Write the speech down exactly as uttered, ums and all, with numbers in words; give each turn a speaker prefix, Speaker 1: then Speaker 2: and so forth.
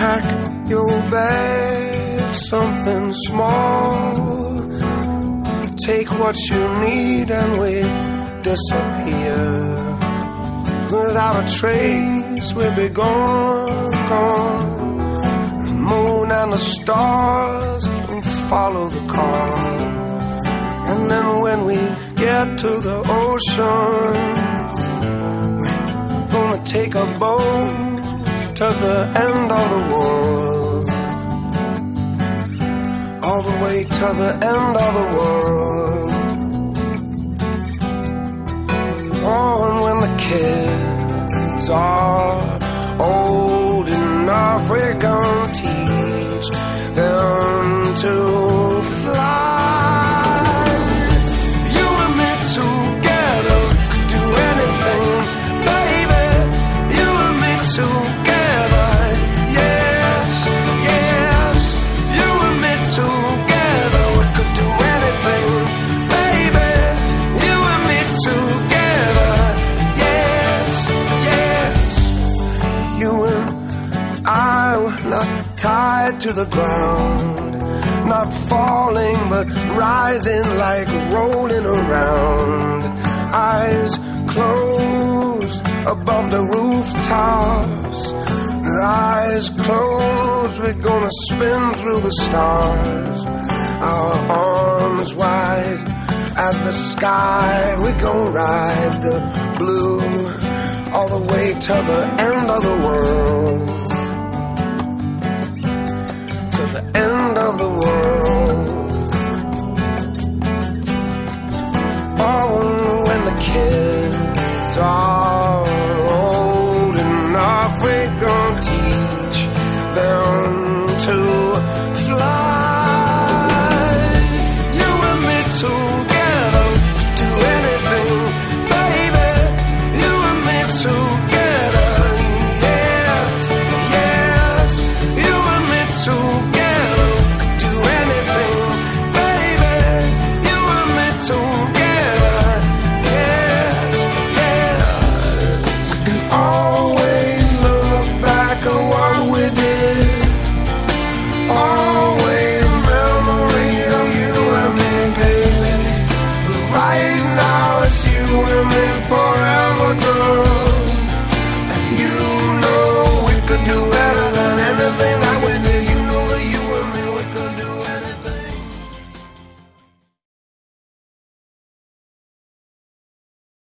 Speaker 1: pack your bag, something small. Take what you need and we disappear. Without a trace we'll be gone, gone. The moon and the stars will follow the car. And then when we get to the ocean, we're gonna take a boat to the end of the world. All the way to the end of the world. Oh, and when the kids are old enough, we're gonna teach them to fly. You and me together could do anything, baby. You and me together, yes, yes. You and me together, we could do anything, baby. You and me together, yes, yes. You and I were not tied to the ground, not falling but rising like rolling around. Eyes closed above the rooftops, eyes closed, we're gonna spin through the stars. Our arms wide as the sky, we're gonna ride the blue all the way to the end of the world.